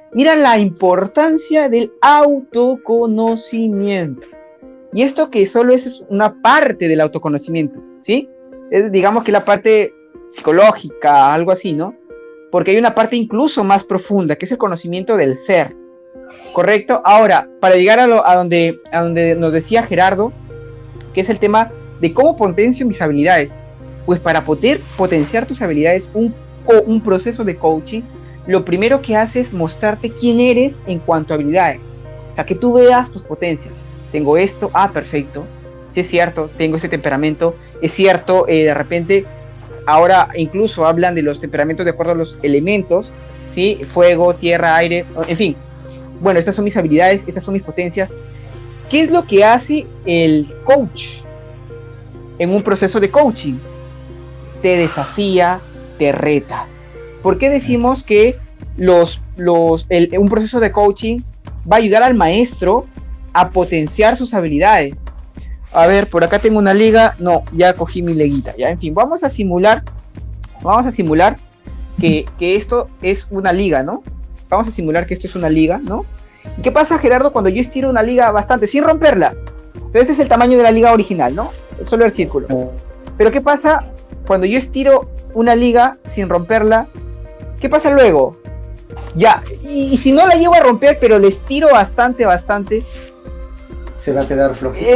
Mira la importancia del autoconocimiento. Y esto que solo es una parte del autoconocimiento, ¿sí? Es, digamos que la parte psicológica, algo así, ¿no? Porque hay una parte incluso más profunda, que es el conocimiento del ser, ¿correcto? Ahora, para llegar a donde nos decía Gerardo, que es el tema de cómo potencio mis habilidades. Pues para poder potenciar tus habilidades, un proceso de coaching, lo primero que hace es mostrarte quién eres en cuanto a habilidades. O sea, que tú veas tus potencias. Tengo esto, perfecto. Sí, es cierto, tengo ese temperamento. Es cierto, de repente, ahora incluso hablan de los temperamentos de acuerdo a los elementos, ¿sí? Fuego, tierra, aire, en fin. Bueno, estas son mis habilidades, estas son mis potencias. ¿Qué es lo que hace el coach en un proceso de coaching? Te desafía, te reta. ¿Por qué decimos que un proceso de coaching va a ayudar al maestro a potenciar sus habilidades? A ver, por acá tengo una liga. No, ya cogí mi leguita. Ya, en fin, vamos a simular que esto es una liga, ¿no? Vamos a simular que esto es una liga, ¿no? ¿Y qué pasa, Gerardo, cuando yo estiro una liga bastante, sin romperla? Entonces, este es el tamaño de la liga original, ¿no? Es solo el círculo. Pero ¿qué pasa cuando yo estiro una liga sin romperla? ¿Qué pasa luego? Ya, y si no la llego a romper, pero le estiro bastante, se va a quedar flojita.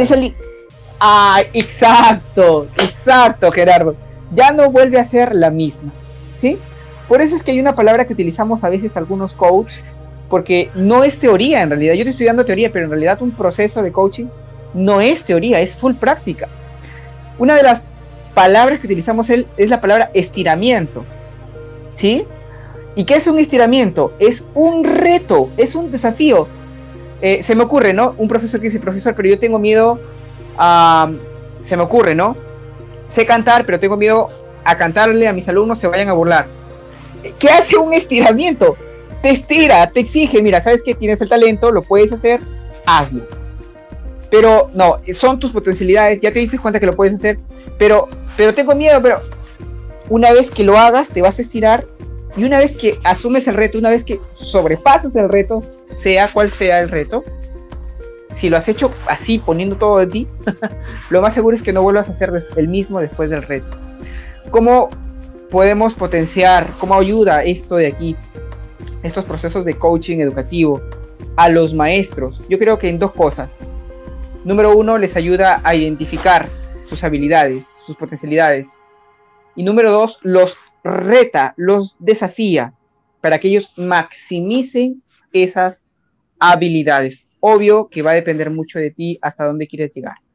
Exacto, Gerardo. Ya no vuelve a ser la misma, ¿sí? Por eso es que hay una palabra que utilizamos a veces algunos coaches, porque no es teoría en realidad. Yo estoy estudiando teoría, pero en realidad un proceso de coaching no es teoría, es full práctica. Una de las palabras que utilizamos es la palabra estiramiento, ¿sí? ¿Y qué es un estiramiento? Es un reto, es un desafío. Se me ocurre, ¿no? Un profesor que dice, profesor, pero yo tengo miedo a... Se me ocurre, ¿no? Sé cantar, pero tengo miedo a cantarle a mis alumnos, se vayan a burlar. ¿Qué hace un estiramiento? Te estira, te exige, mira, sabes que tienes el talento, lo puedes hacer, hazlo. Pero no, son tus potencialidades, ya te diste cuenta que lo puedes hacer, pero tengo miedo, pero una vez que lo hagas, te vas a estirar, y una vez que asumes el reto, una vez que sobrepasas el reto, sea cual sea el reto, si lo has hecho así, poniendo todo de ti, lo más seguro es que no vuelvas a hacer el mismo después del reto. ¿Cómo podemos potenciar, cómo ayuda esto de aquí, estos procesos de coaching educativo a los maestros? Yo creo que en dos cosas. Número uno, les ayuda a identificar sus habilidades, sus potencialidades. Y número dos, los reta, los desafía para que ellos maximicen esas habilidades. Obvio que va a depender mucho de ti hasta dónde quieres llegar.